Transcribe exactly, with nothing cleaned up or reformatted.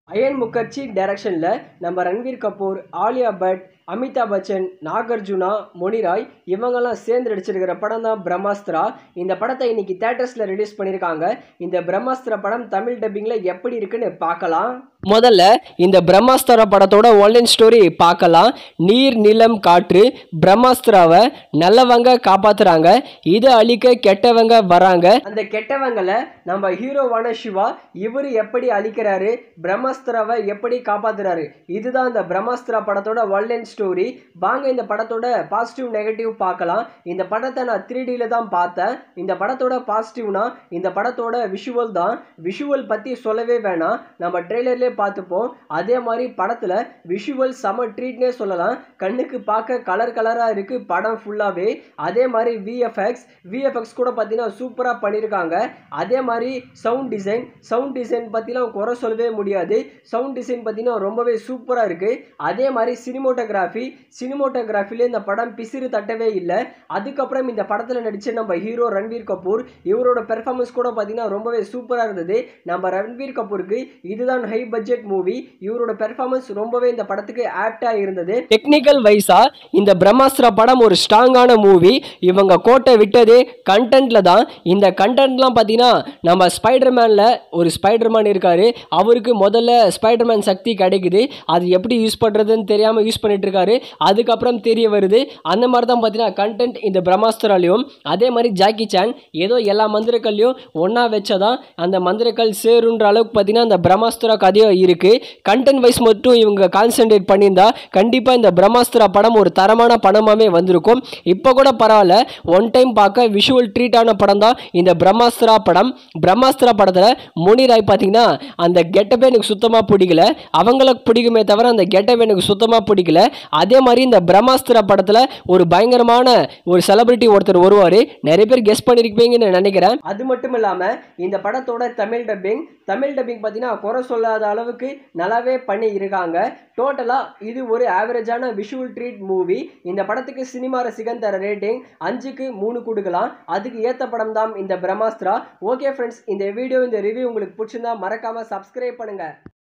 Iron Mukherjee டைரக்ஷனில் நம்ம Ranveer Kapoor, Alia but, Amitabh Bachchan, Nagarjuna, மொனிராய் இவங்கெல்லாம் சேர்ந்து நடிச்சிருக்கிற படம் தான் பிரம்மாஸ்திரா. இந்த படத்தை இன்னைக்கு தியேட்டர்ஸில் ரிலீஸ் பண்ணியிருக்காங்க. இந்த பிரம்மாஸ்திரா படம் தமிழ் டப்பிங்கில் எப்படி இருக்குன்னு பார்க்கலாம். முதல்ல இந்த பிரம்மாஸ்திரா படத்தோட ஒன்லைன் ஸ்டோரி பார்க்கலாம். நீர், நிலம், காற்று பிரம்மாஸ்திராவை நல்லவங்க காப்பாத்துறாங்க. இதை அழிக்க கெட்டவங்க வராங்க. அந்த கெட்டவங்களை நம்ம ஹீரோவான சிவா இவர் எப்படி அழிக்கிறாரு, பிரம்மாஸ்திராவை எப்படி காப்பாத்துறாரு, இதுதான் இந்த பிரம்மாஸ்திரா படத்தோட ஒன்லைன் ஸ்டோரி. வாங்க இந்த படத்தோட பாசிட்டிவ் நெகட்டிவ் பார்க்கலாம். இந்த படத்தை நான் த்ரீ டில தான் பார்த்தேன். இந்த படத்தோட பாசிட்டிவ்னா இந்த படத்தோட விஷுவல் தான். விஷுவல் பற்றி சொல்லவே வேணாம், நம்ம ட்ரெய்லர்லேயே பார்த்துப்போம். அதே மாதிரி படத்தில் விஷுவல் செம ட்ரீட்னே சொல்லலாம். கண்ணுக்கு பார்க்க கலர் கலராக இருக்குது படம் ஃபுல்லாகவே. அதே மாதிரி விஎஃப்எக்ஸ் விஎஃப்எக்ஸ் கூட பார்த்தீங்கன்னா சூப்பராக பண்ணியிருக்காங்க. அதே மாதிரி சவுண்ட் டிசைன் சவுண்ட் டிசைன் பற்றிலாம் குறை சொல்லவே முடியாது. சவுண்ட் டிசைன் பார்த்தீங்கன்னா ரொம்பவே சூப்பராக இருக்குது. அதே மாதிரி சினிமோட்டோகிராஃபி சினிமோட்டோகிராஃபிலே இந்த படம் பிசிறு தட்டவே இல்லை. அதுக்கப்புறம் இந்த படத்தில் நடித்த நம்ம ஹீரோ ரன்வீர் கபூர், இவரோட பெர்ஃபார்மன்ஸ் கூட பார்த்தீங்கன்னா ரொம்பவே சூப்பராக இருந்தது. நம்ம ரன்வீர் கபூருக்கு இதுதான் ஹை பட்ஜெட் மூவி. இவரோட பெர்ஃபார்மன்ஸ் ரொம்பவே இந்த படத்துக்கு ஆப்டா இருந்தது. டெக்னிக்கல் வைஸா இந்த பிரம்மாஸ்திரா படம் ஒரு ஸ்ட்ராங்கான மூவி. இவங்க கோட்டை விட்டது கண்டென்ட்ல தான். இந்த கண்டென்ட்லாம் பார்த்தீங்கன்னா நம்ம ஸ்பைடர்மேன்ல ஒரு ஸ்பைடர்மேன் இருக்காரு, அவருக்கு முதல்ல ஸ்பைடர்மேன் சக்தி கிடைக்குது. அது எப்படி யூஸ் பண்றதுன்னு தெரியாம யூஸ் பண்ணிட்டு இருக்காரு. அதுக்கப்புறம் தெரிய வருது. அந்த மாதிரி தான் பார்த்தீங்கன்னா கண்டென்ட் இந்த பிரம்மாஸ்திராலையும். அதே மாதிரி ஜாக்கி சான் ஏதோ எல்லா மந்திரக்கல்லையும் ஒன்னா வச்சதான் அந்த மந்திரக்கல் சேருன்ற அளவுக்கு பார்த்தீங்கன்னா இந்த பிரம்மாஸ்திரா கதையும் இருக்கு. கண்டென்ட் வைஸ் மட்டும் இவங்க கான்சென்ட்ரேட் பண்ணியிருந்தா கண்டிப்பா இந்த பிரம்மாஸ்திரா படம் ஒரு தரமான படமாவே வந்திருக்கும். இப்போ கூட பரவாயில்ல, ஒன் டைம் பார்க்க விஷுவல் ட்ரீட்டான படம் தான் இந்த பிரம்மாஸ்திரா படம். பிரம்மாஸ்திரா படத்தில் மொனிராய் பார்த்தீங்கன்னா அந்த கெட்டப்பே எனக்கு சுத்தமாக பிடிக்கல. அவங்களுக்கு பிடிக்குமே தவிர அந்த கெட்டப் எனக்கு சுத்தமாக பிடிக்கல. அதே மாதிரி இந்த பிரம்மாஸ்திரா படத்தில் ஒரு பயங்கரமான ஒரு செலிபிரிட்டி ஒருத்தர் வருவார். நிறைய பேர் கெஸ் பண்ணியிருப்பீங்கன்னு நினைக்கிறேன். அது மட்டும் இல்லாமல் இந்த படத்தோட தமிழ் டப்பிங் தமிழ் டப்பிங் பார்த்தீங்கன்னா குறை சொல்லாத அளவுக்கு நல்லாவே பண்ணி இருக்காங்க. டோட்டலாக இது ஒரு ஆவரேஜான விஷுவல் ட்ரீட் மூவி. இந்த படத்துக்கு சினிமா ரசிகன் தர ரேட்டிங் அஞ்சுக்கு மூணு கொடுக்கலாம். அதுக்கு ஏற்ற படம் தான் இந்த பிரம்மாஸ்திரா. ஓகே ஃப்ரெண்ட்ஸ், இந்த வீடியோ இந்த ரிவ்யூ உங்களுக்கு பிடிச்சிருந்தா மறக்காம சப்ஸ்கிரைப் பண்ணுங்க.